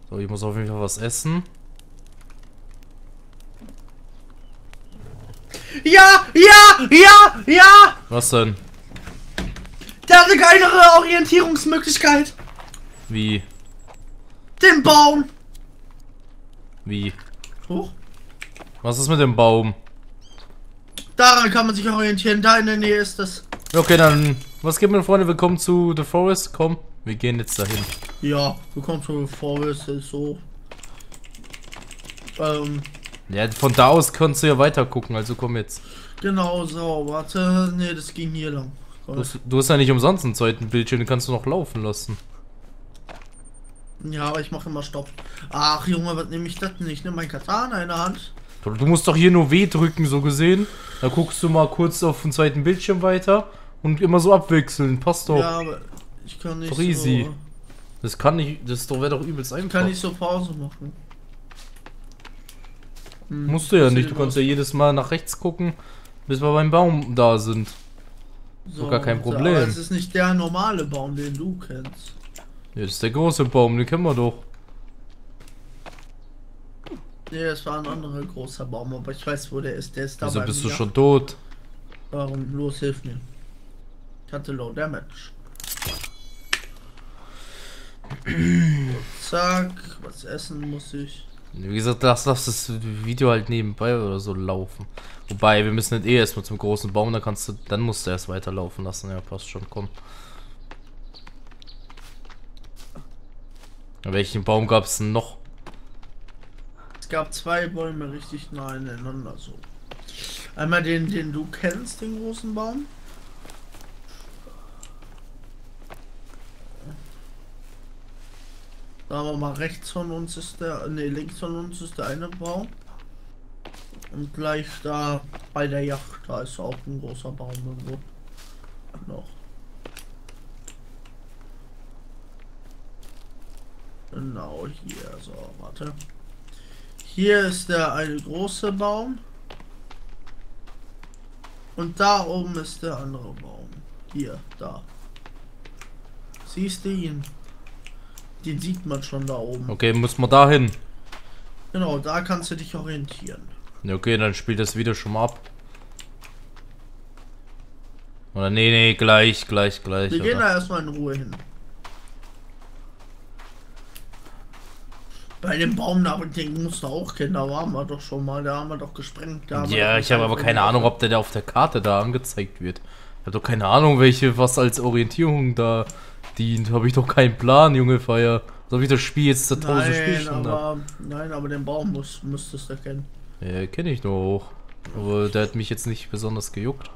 So, ich muss auf jeden Fall was essen. Ja, ja, ja, ja! Was denn? Der hat eine geilere Orientierungsmöglichkeit. Wie? Den Baum. Wie? Hoch. Was ist mit dem Baum? Daran kann man sich orientieren. Da in der Nähe ist das. Okay, dann, was gibt mir, Freunde? Willkommen zu The Forest. Komm, wir gehen jetzt dahin. Ja, du kommst zu Forest, ist so. Ja, von da aus kannst du ja weiter gucken, also komm jetzt. Genau so. Warte, nee, das ging hier lang. Du hast ja nicht umsonst einen zweiten Bildschirm, den kannst du noch laufen lassen. Ja, aber ich mache immer Stopp. Ach Junge, was nehme ich das denn? Ich nehme mein Katana in der Hand. Du musst doch hier nur W drücken, so gesehen. Da guckst du mal kurz auf den zweiten Bildschirm weiter und immer so abwechseln. Passt doch. Ja, aber ich kann nicht Easy. so. Das kann nicht, das wäre doch übelst einfach. Ich kann nicht so Pause machen. Musst du ja nicht, du kannst ja jedes Mal nach rechts gucken, bis wir beim Baum da sind. So, gar kein Problem. Aber es ist nicht der normale Baum, den du kennst. Ja, das ist der große Baum, den kennen wir doch. Nee, es war ein anderer großer Baum, aber ich weiß, wo der ist. Der ist da. Wieso bei bist du mir. schon tot? Warum? Los, hilf mir. Ich hatte Low Damage. Zack, was essen muss ich. Wie gesagt, lass das Video halt nebenbei oder so laufen. Wobei, wir müssen nicht erstmal zum großen Baum, dann musst du erst weiterlaufen lassen. Ja, passt schon, komm. Welchen Baum gab es denn noch? Es gab zwei Bäume richtig nah aneinander so. Einmal den du kennst, den großen Baum. Sagen wir mal, rechts von uns ist der, ne, links von uns ist der eine Baum. Und gleich da bei der Yacht, da ist auch ein großer Baum irgendwo. Noch. Genau hier, so, warte. Hier ist der eine große Baum. Und da oben ist der andere Baum. Hier, da. Siehst du ihn? Den sieht man schon da oben. Okay, muss man da hin. Genau, da kannst du dich orientieren. Ja, okay, dann spielt das Video schon mal ab. Oder nee, gleich. Wir gehen da erstmal in Ruhe hin. Bei dem Baum da, den musst du auch kennen, da waren wir doch schon mal, da haben wir doch gesprengt. Ja, ich habe aber keine Ahnung, ob der da auf der Karte da angezeigt wird. Ich habe doch keine Ahnung, was als Orientierung da dient. Habe ich doch keinen Plan, Junge Feier. So wie das Spiel jetzt da 1000 Spielstunden hat. Nein, aber den Baum müsstest du kennen. Ja, kenne ich doch. Aber der hat mich jetzt nicht besonders gejuckt.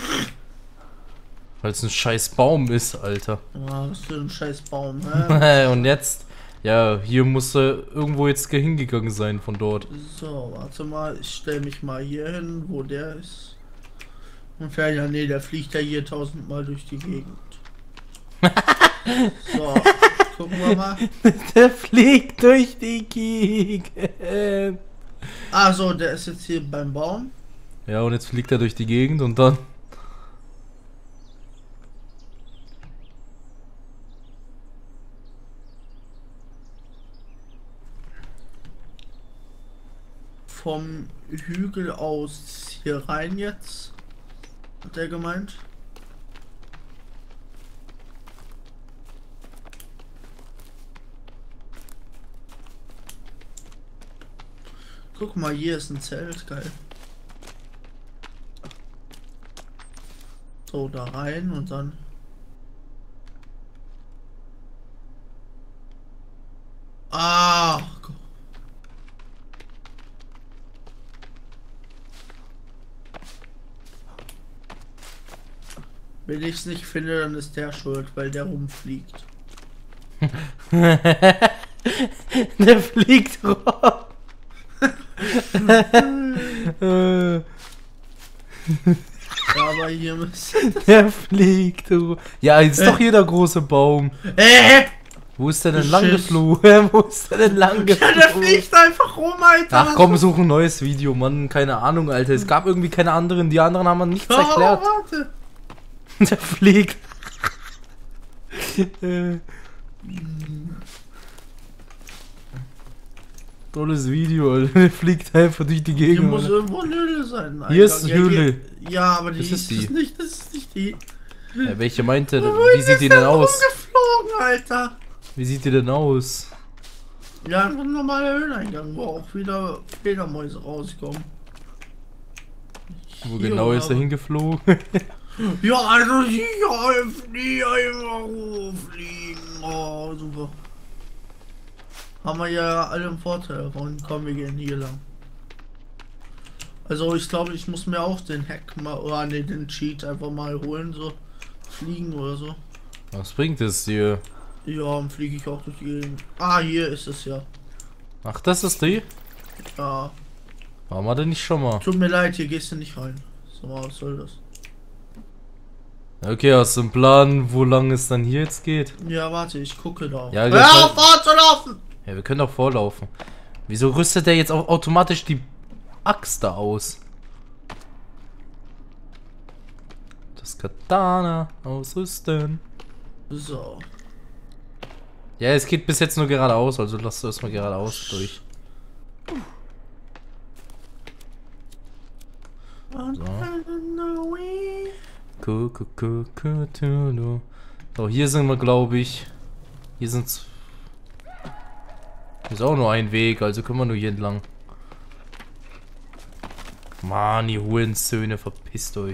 Weil es ein scheiß Baum ist, Alter. Ja, was für ein scheiß Baum, hä? Und jetzt? Ja, hier muss er irgendwo jetzt hingegangen sein von dort. So, warte mal, ich stelle mich mal hier hin, wo der ist. Ungefähr, ja, nee, der fliegt ja hier 1000-mal durch die Gegend. So, gucken wir mal. Der fliegt durch die Gegend. Ah, so, der ist jetzt hier beim Baum. Ja, und jetzt fliegt er durch die Gegend und dann... Vom Hügel aus hier rein jetzt, hat er gemeint. Guck mal, hier ist ein Zelt, geil. So, da rein und dann... Ah! Wenn ich es nicht finde, dann ist der schuld, weil der rumfliegt. Der fliegt rum. Ja, aber hier müssen... Der fliegt rum. Ja, ist doch hier der große Baum. Wo ist der denn lang geflogen? Wo ist der denn lang geflogen? Ja, der fliegt einfach rum, Alter. Ach komm, such ein neues Video, Mann. Keine Ahnung, Alter. Es gab irgendwie keine anderen. Die anderen haben nichts erklärt. Warte. Der fliegt. Tolles Video, Alter. Der fliegt einfach durch die Gegend. Hier muss Alter. irgendwo eine Höhle sein. Hier ist eine Höhle. Ja, aber die Das ist die. das ist nicht die. Ja, welche meinte? Wie sieht die denn aus? Geflogen, Alter. Wie sieht die denn aus? Ja, einfach ein normaler Höhleneingang, wo auch wieder Fledermäuse rauskommen. Wo Hier, genau ist er aber- hingeflogen? Ja, also hier einfach fliegen. Oh, super. Haben wir ja alle einen Vorteil davon. Komm, wir gehen hier lang. Also ich glaube, ich muss mir auch den Hack mal, oder ne, den Cheat einfach mal holen, so fliegen oder so. Was bringt es dir? Ja, dann fliege ich auch durch die Gegend. Ah, hier ist es ja. Ach, das ist die? Ja. Warum hat er nicht schon mal? Tut mir leid, hier gehst du nicht rein. So, was soll das? Okay, hast du einen Plan, wo lang es dann hier jetzt geht? Ja, warte, ich gucke da. Ja, Hör das auf, vorzulaufen! Ja, wir können doch vorlaufen. Wieso rüstet der jetzt auch automatisch die Axt da aus? Das Katana ausrüsten. So. Ja, es geht bis jetzt nur geradeaus, also lass du erstmal geradeaus durch. So. So, hier sind wir, glaube ich. Hier sind's. Hier ist auch nur ein Weg, also können wir nur hier entlang. Mann, ihr Hurensöhne, verpisst euch.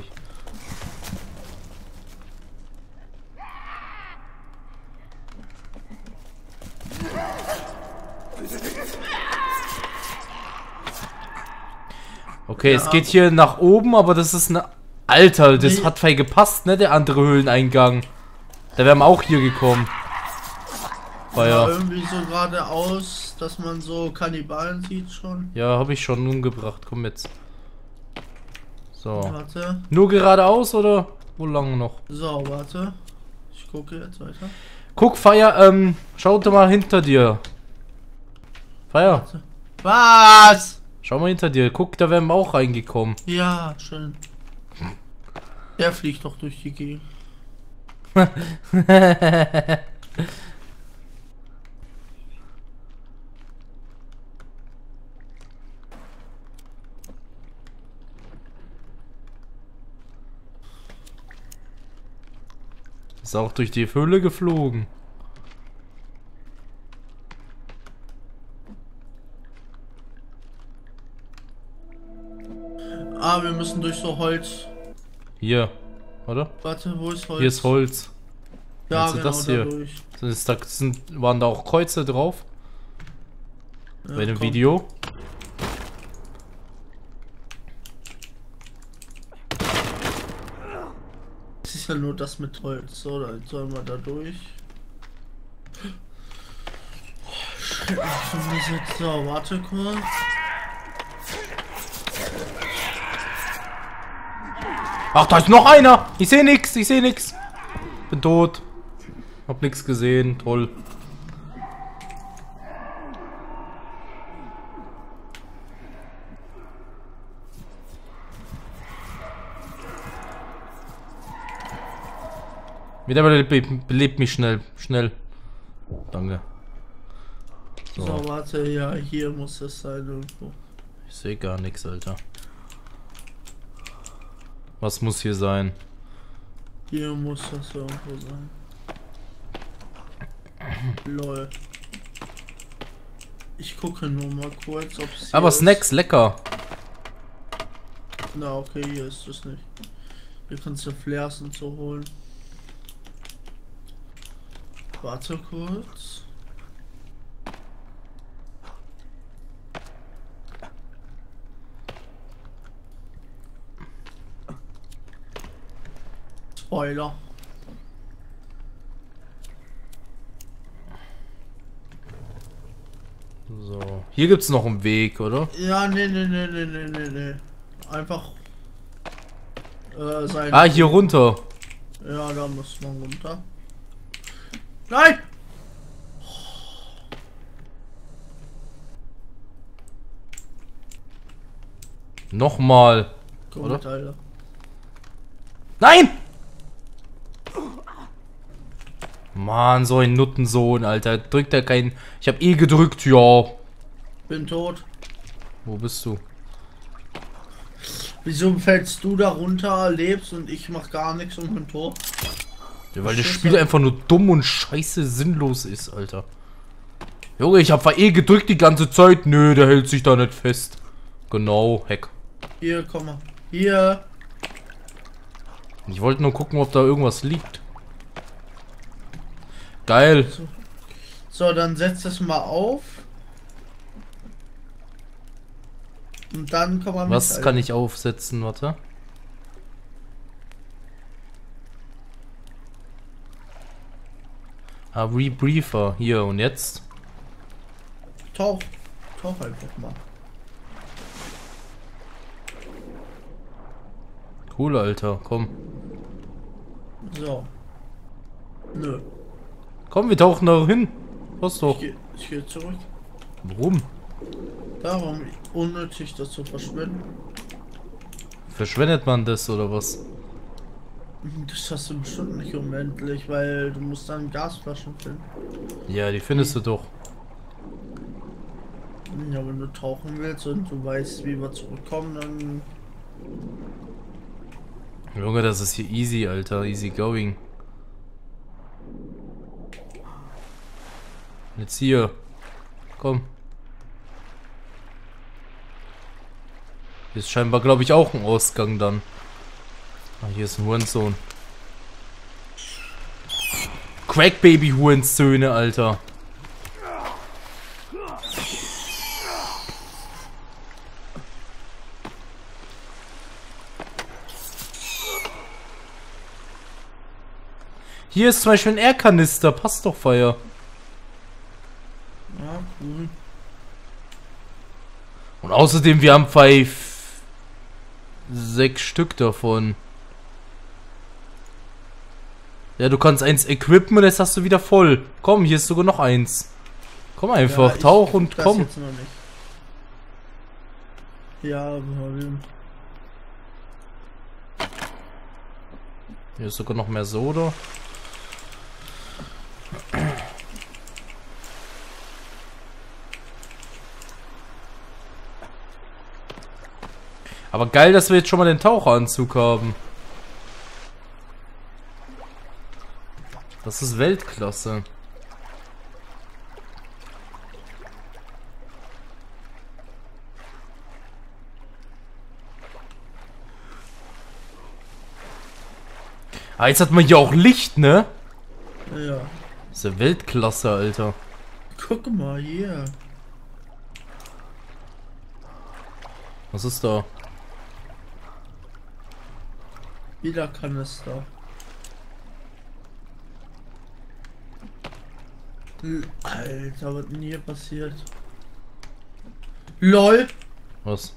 Okay, Ja. es geht hier nach oben, aber das ist eine... Alter, das Nee. hat voll gepasst, ne? Der andere Höhleneingang. Da wären wir auch hier gekommen. War Ja, ja. irgendwie so geradeaus, dass man so Kannibalen sieht schon. Ja, habe ich schon umgebracht. Komm jetzt. So. Warte. Nur geradeaus oder wo lang noch? So, warte. Ich gucke jetzt weiter. Guck, Feier, schau doch mal hinter dir. Feier, Warte. Was? schau mal hinter dir. Guck, da wären wir auch reingekommen. Ja, schön. Der fliegt doch durch die Gegend. Ist auch durch die Höhle geflogen. Ah, wir müssen durch so Holz. Hier, oder? Warte, wo ist Holz? Hier ist Holz. Ja, Also genau, das hier. dadurch. Waren da auch Kreuze drauf? Ja, Bei dem komm. Video? Es ist ja nur das mit Holz, so, da sollen wir da durch. Shit, so, warte kurz. Ach, da ist noch einer! Ich sehe nix, ich sehe nix. Bin tot. Hab nix gesehen, toll. Wieder belebt mich schnell, schnell. Danke. So, warte, ja, hier muss es sein irgendwo. Ich sehe gar nichts, Alter. Was muss hier sein? Hier muss das irgendwo sein. Lol. Ich gucke nur mal kurz, ob es. Aber Snacks, lecker. Na, okay, hier ist es nicht. Hier kannst du Flares und so holen. Warte kurz. Spoiler. So. Hier gibt's noch einen Weg, oder? Ja, nee. Einfach sein. Ah, hier runter. Ja, da muss man runter. Nein! Nochmal. Komm Oder? mit, Alter. Nein! Mann, so ein Nuttensohn, Alter. Drückt er keinen. Ich hab eh gedrückt, ja. Bin tot. Wo bist du? Wieso fällst du da runter, lebst und ich mach gar nichts und bin tot? Ja, weil das Spiel einfach nur dumm und scheiße sinnlos ist, Alter. Junge, ich hab gedrückt die ganze Zeit. Nö, der hält sich da nicht fest. Genau, Heck. Hier, komm mal. Hier. Ich wollte nur gucken, ob da irgendwas liegt. Geil. So, dann setz das mal auf. Und dann kann man. Was kann ich aufsetzen? Warte. Ah, Rebriefer. Hier, und jetzt? Tauch einfach mal. Cool, Alter. Komm. So. Nö. Komm, wir tauchen da hin. Was doch? Ich geh zurück. Warum? Darum unnötig das zu verschwenden. Verschwendet man das oder was? Das hast du bestimmt nicht unendlich, weil du musst dann Gasflaschen finden. Ja, die findest du doch. Ja, wenn du tauchen willst und du weißt, wie wir zurückkommen, dann... Junge, das ist hier easy, Alter. Easy going. Jetzt hier. Komm. Hier ist scheinbar, glaube ich, auch ein Ausgang dann. Ah, hier ist ein Hurensohn. Crackbaby-Hurensöhne, Alter. Hier ist zum Beispiel ein Airkanister. Passt doch, Feier. Ja, cool. Und außerdem, wir haben 6 Stück davon. Ja, du kannst eins equippen und jetzt hast du wieder voll. Komm, hier ist sogar noch eins. Komm einfach, Ja, tauch und das komm. jetzt noch nicht. Ja, wir Hier ist sogar noch mehr Soda. Aber geil, dass wir jetzt schon mal den Taucheranzug haben. Das ist Weltklasse. Ah, jetzt hat man hier auch Licht, ne? Ja. Das ist ja Weltklasse, Alter. Guck mal hier. Was ist da? Wieder Kanister. Alter, was denn hier passiert? LOL! Was?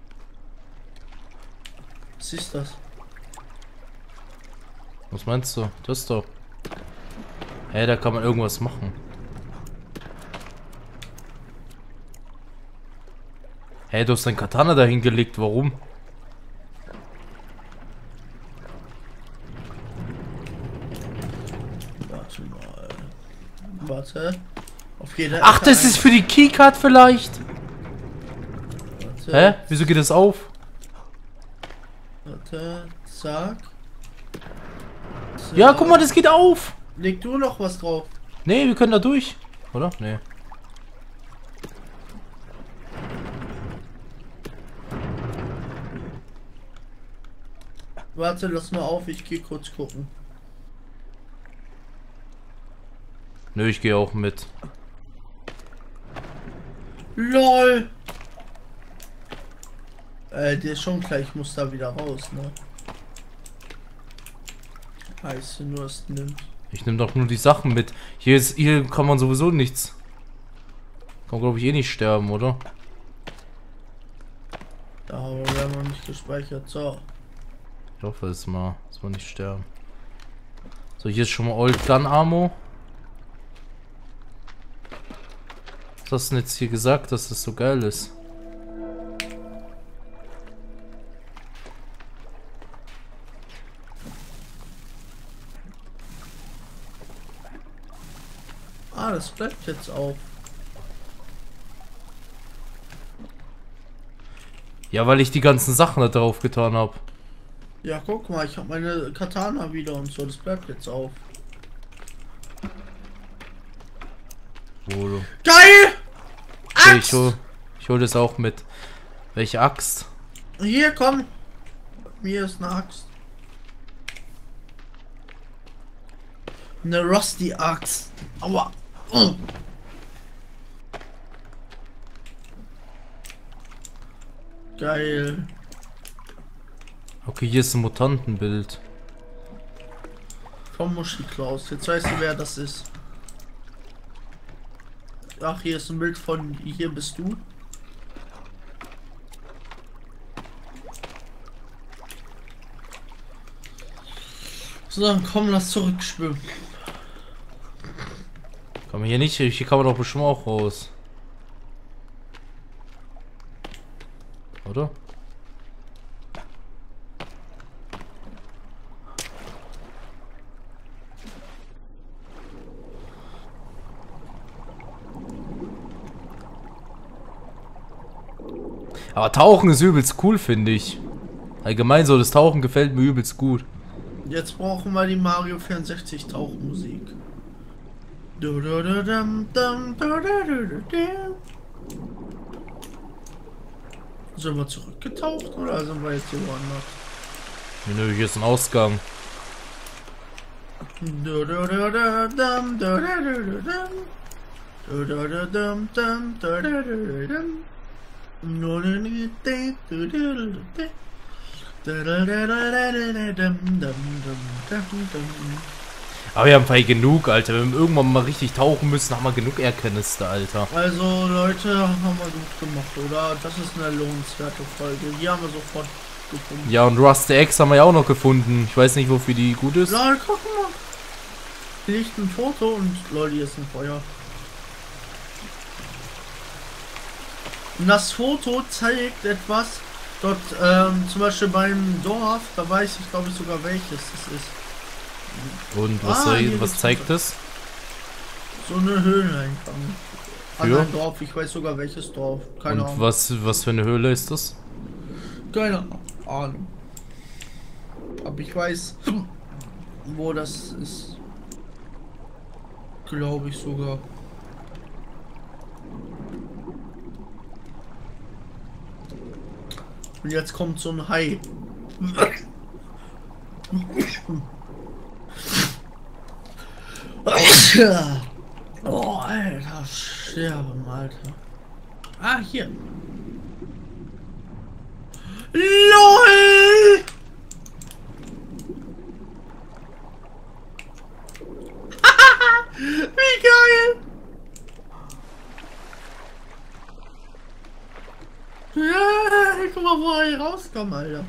Was ist das? Was meinst du? Das doch. Hä, da kann man irgendwas machen. Hä, du hast dein Katana dahin gelegt, warum? Warte mal. Warte. Auf jeder Ach, Ecke das ist für die Keycard vielleicht? Warte, Hä? Wieso geht das auf? warte. Zack. Ja, guck mal, das geht auf. Leg du noch was drauf. Nee, wir können da durch. Oder? Nee. Warte, lass mal auf, ich gehe kurz gucken. Nö, ich gehe auch mit. LOL! Der ist schon gleich, ich muss da wieder raus, ne? Heiße nur, es nimmt. Ich nehme doch nur die Sachen mit. Hier kann man sowieso nichts. Kann, glaube ich, eh nicht sterben, oder? Da haben wir noch nicht gespeichert. So. Ich hoffe es mal, dass wir nicht sterben. So, hier ist schon mal Old Gun Ammo. Was hast du denn jetzt hier gesagt, dass das so geil ist? Ah, das bleibt jetzt auf. Ja, weil ich die ganzen Sachen da drauf getan habe. Ja, guck mal, ich habe meine Katana wieder und so, das bleibt jetzt auf. Wo du? Geil! Okay, Axt! ich hol das auch mit. Welche Axt? Hier, komm. Mir ist eine Axt. Eine Rusty Axt. Aua. Geil. Okay, hier ist ein Mutantenbild. Vom Muschi Klaus. Jetzt weißt du, wer das ist. Ach, hier ist ein Bild von hier bist du. So, komm, lass zurückschwimmen. Kann man hier nicht, hier kann man doch bestimmt auch raus. Oder? Aber Tauchen ist übelst cool, finde ich. Allgemein so, das Tauchen gefällt mir übelst gut. Jetzt brauchen wir die Mario 64 Tauchmusik. Sind wir zurückgetaucht oder sind wir jetzt hier woanders? Nö, hier ist ein Ausgang. Aber wir haben vielleicht genug, Alter. Wenn wir irgendwann mal richtig tauchen müssen, haben wir genug Erkenntnisse, Alter. Also, Leute, haben wir gut gemacht, oder? Das ist eine lohnenswerte Folge. Die haben wir sofort gefunden. Ja, und Rusty X haben wir ja auch noch gefunden. Ich weiß nicht, wofür die gut ist. Lol, guck mal. Hier liegt ein Foto und lol, hier ist ein Feuer. Und das Foto zeigt etwas. Dort, zum Beispiel beim Dorf, da weiß ich, glaube ich, sogar welches das ist. Und was zeigt das? So eine Höhleneingang. An Ja. ein Dorf, ich weiß sogar welches Dorf. Keine Und Ahnung. was für eine Höhle ist das? Keine Ahnung. Aber ich weiß, wo das ist. Glaube ich sogar. Und jetzt kommt so ein Hai. Oh, Alter, sterben, Alter. Ah, hier. LOL! Wie geil! Ja, guck mal, wo er hier rauskommt, Alter.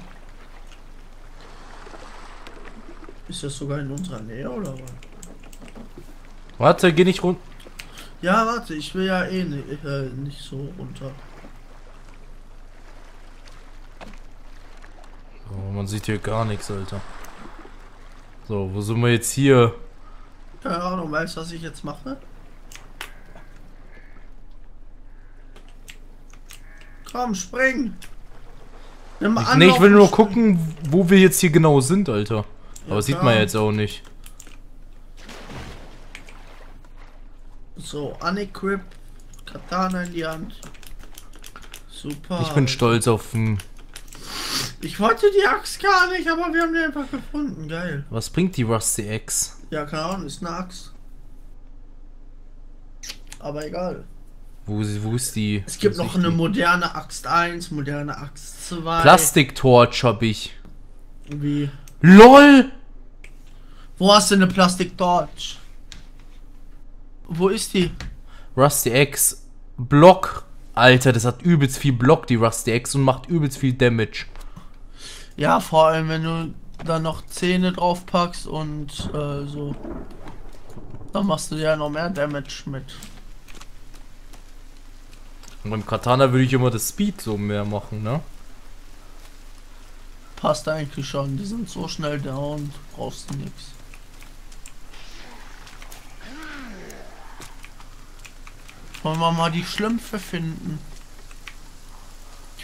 Ist das sogar in unserer Nähe, oder was? Warte, geh nicht runter. Ja, warte, ich will ja eh nicht so runter. Oh, man sieht hier gar nichts, Alter. So, wo sind wir jetzt hier? Keine Ahnung, weißt du, was ich jetzt mache? Komm, spring! Nee, ich will nur gucken, wo wir jetzt hier genau sind, Alter. Aber Ja, sieht klar. man jetzt auch nicht. So, unequip, Katana in die Hand. Super. Ich bin stolz auf den... Ich wollte die Axt gar nicht, aber wir haben die einfach gefunden. Geil. Was bringt die Rusty X? Ja, keine Ahnung, ist eine Axt. Aber egal. Wo ist die? Es gibt Wo noch ist eine die? moderne Axt 1, moderne Axt 2. Plastiktorch hab ich. Wie? LOL! Wo hast du eine Plastiktorch? Wo ist die? Rusty X. Block. Alter, das hat übelst viel Block, die Rusty X, und macht übelst viel Damage. Ja, vor allem wenn du da noch Zähne drauf packst und so. Dann machst du ja noch mehr Damage mit. Und beim Katana würde ich immer das Speed so mehr machen, ne? Passt eigentlich schon, die sind so schnell down, brauchst du nichts. Wollen wir mal die Schlümpfe finden? Ich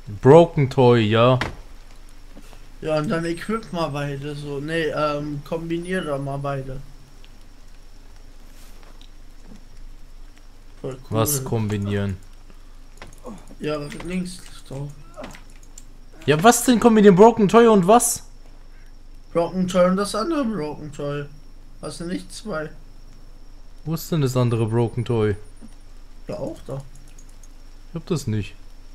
Broken Toy, ja. Ja, und dann equip mal beide so. Nee, kombinier doch mal beide. Voll cool. Was kombinieren? Ja, links doch. Ja, was denn kombinieren? Broken Toy und was? Broken Toy und das andere Broken Toy. Hast du nicht zwei? Wo ist denn das andere Broken Toy? Ja, auch da. Ich hab das nicht.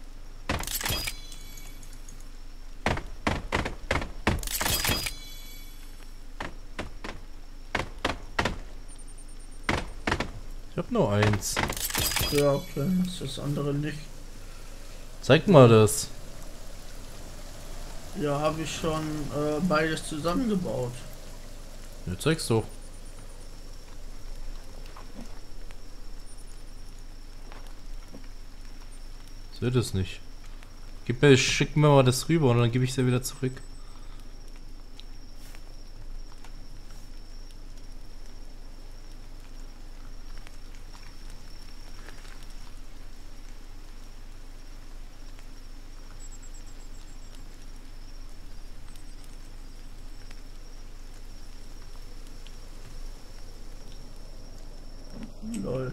Ich hab nur eins. Ja, okay, ist das andere nicht. Zeig mal das. Ja, habe ich schon beides zusammengebaut. Ja, zeig's doch. Ich sehe das nicht. Schick mir mal das rüber und dann gebe ich es ja wieder zurück. Lol.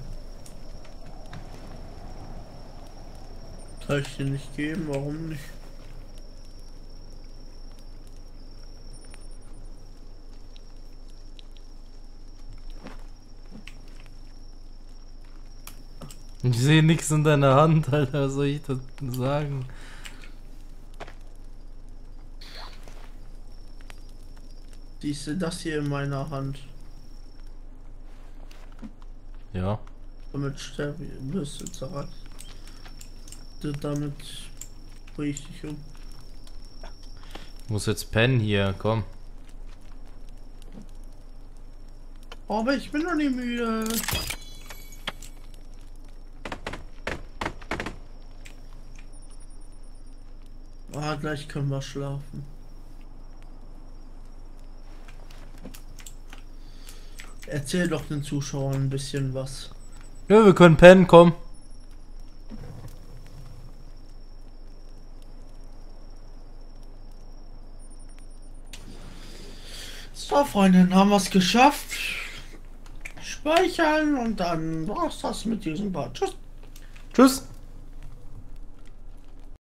Kann ich dir nicht geben, warum nicht? Ich sehe nichts in deiner Hand, Alter. Was soll ich das sagen? Siehst du das hier in meiner Hand? Ja. Damit wirst du zerreißt. Damit bring ich dich um. Ich muss jetzt pennen hier, komm. Oh, aber ich bin noch nicht müde. Ah, gleich können wir schlafen. Erzähl doch den Zuschauern ein bisschen was. Ja, wir können pennen, komm. So, Freunde, dann haben wir es geschafft. Speichern und dann war's das mit diesem Part. Tschüss. Tschüss.